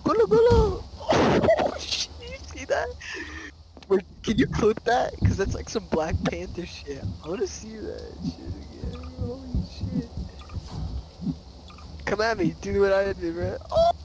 Golo, golo! Oh, shit, you see that? Wait, can you clip that? Cause that's like some Black Panther shit. I wanna see that shit again. Holy shit. Come at me, do what I did, bro. Oh!